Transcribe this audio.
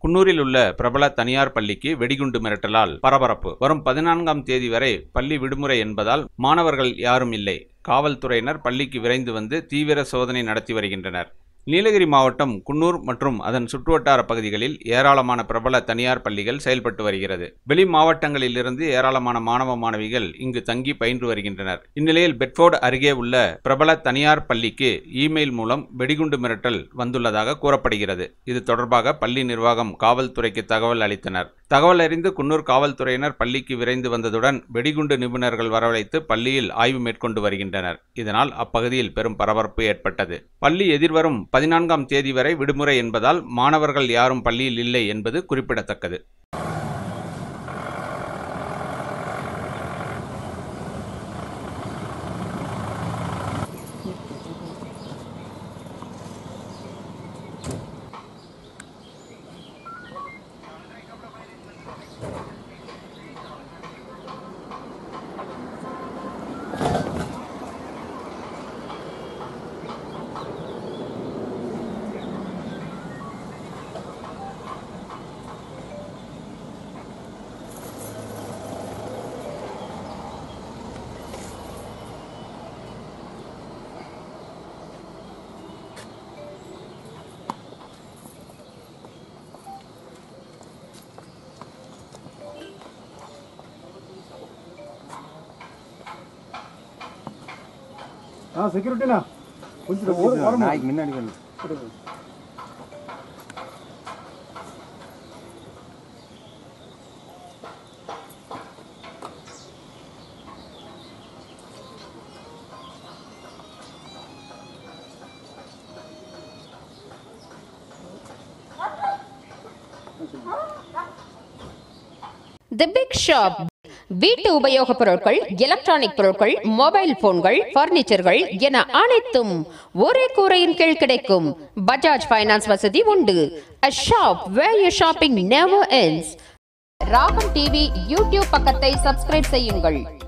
குன்னூரில் உள்ள பிரபல தனியார் பள்ளிக்கு வெடிகுண்டு மிரட்டலால் பரபரப்பு. வரும் 14ஆம் தேதி வரை பள்ளி விடுமுறை என்பதால் மாணவர்கள் யாரும் இல்லை. காவல்துறையினர் பள்ளிக்கு விரைந்து வந்து தீவிர சோதனை நடத்தி வருகின்றனர். நீலகிரி மாவட்டம் குன்னூர் மற்றும் அதன் சுற்றுவட்டார பகுதிகளில் ஏராளமான பிரபல தனியார் பள்ளிகள் செயல்பட்டு வருகிறது. வெளி மாவட்டங்களிலிருந்து ஏராளமான மாணவ மாணவிகள் இங்கு தங்கி பயின்று வருகின்றனர். இந்நிலையில் பெட்ஃபோர்டு அருகே உள்ள பிரபல தனியார் பள்ளிக்கு இமெயில் மூலம் வெடிகுண்டு மிரட்டல் வந்துள்ளதாக கூறப்படுகிறது. இது தொடர்பாக பள்ளி நிர்வாகம் காவல்துறைக்கு தகவல் அளித்தனர். தகவல் அறிந்து குன்னூர் காவல்துறையினர் பள்ளிக்கு விரைந்து வந்ததுடன் வெடிகுண்டு நிபுணர்கள் வரவழைத்து பள்ளியில் ஆய்வு மேற்கொண்டு வருகின்றனர். இதனால் அப்பகுதியில் பெரும் பரபரப்பு ஏற்பட்டது. பள்ளி எதிர்வரும் 14ஆம் தேதி வரை விடுமுறை என்பதால் மாணவர்கள் யாரும் பள்ளியில் இல்லை என்பது குறிப்பிடத்தக்கது. செக்யூரிட்டினா கொஞ்சம் நாய்க்கு முன்னாடி வந்து The Big Shop. வீட்டு உபயோகப் பொருட்கள், எலக்ட்ரானிக் பொருட்கள், மொபைல் போன்கள், பர்னிச்சர்கள் என அனைத்தும் ஒரே கூரையின் கீழ் கிடைக்கும். பஜாஜ் ஃபைனான்ஸ் வசதி உண்டு. A shop where your shopping never ends. Raagam TV YouTube பக்கத்தை சப்ஸ்கிரைப் செய்யுங்கள்.